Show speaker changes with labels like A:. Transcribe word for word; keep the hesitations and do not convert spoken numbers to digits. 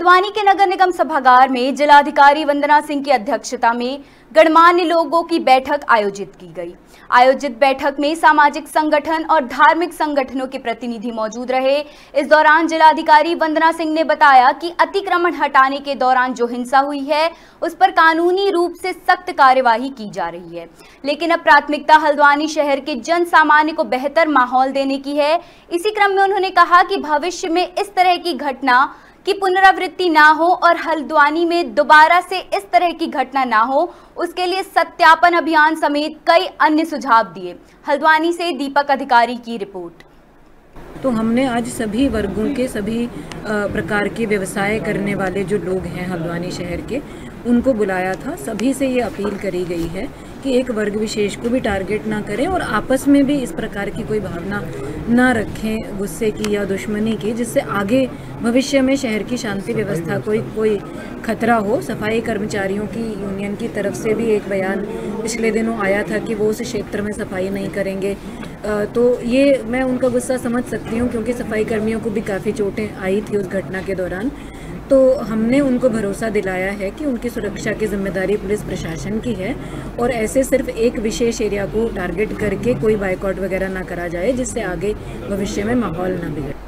A: हल्द्वानी के नगर निगम सभागार में जिलाधिकारी वंदना सिंह की अध्यक्षता में गणमान्य लोगों की बैठक आयोजित की गई। आयोजित बैठक में सामाजिक संगठन और धार्मिक संगठनों के प्रतिनिधि मौजूद रहे। इस दौरान जिलाधिकारी वंदना सिंह ने बताया कि अतिक्रमण हटाने के दौरान जो हिंसा हुई है उस पर कानूनी रूप से सख्त कार्यवाही की जा रही है, लेकिन अब प्राथमिकता हल्द्वानी शहर के जन सामान्य को बेहतर माहौल देने की है। इसी क्रम में उन्होंने कहा कि भविष्य में इस तरह की घटना की पुनरावृत्ति ना हो और हल्द्वानी में दोबारा से इस तरह की घटना ना हो, उसके लिए सत्यापन अभियान समेत कई अन्य सुझाव दिए। हल्द्वानी से दीपक अधिकारी की रिपोर्ट।
B: तो हमने आज सभी वर्गों के सभी प्रकार के व्यवसाय करने वाले जो लोग हैं हल्द्वानी शहर के, उनको बुलाया था। सभी से ये अपील करी गई है कि एक वर्ग विशेष को भी टारगेट ना करें और आपस में भी इस प्रकार की कोई भावना ना रखें गुस्से की या दुश्मनी की, जिससे आगे भविष्य में शहर की शांति व्यवस्था कोई कोई खतरा हो। सफाई कर्मचारियों की यूनियन की तरफ से भी एक बयान पिछले दिनों आया था कि वो उस क्षेत्र में सफाई नहीं करेंगे। तो ये मैं उनका गुस्सा समझ सकती हूँ, क्योंकि सफाई कर्मियों को भी काफ़ी चोटें आई थी उस घटना के दौरान। तो हमने उनको भरोसा दिलाया है कि उनकी सुरक्षा की जिम्मेदारी पुलिस प्रशासन की है और ऐसे सिर्फ एक विशेष एरिया को टारगेट करके कोई बाइकआउट वगैरह ना करा जाए, जिससे आगे भविष्य में माहौल ना बिगड़े।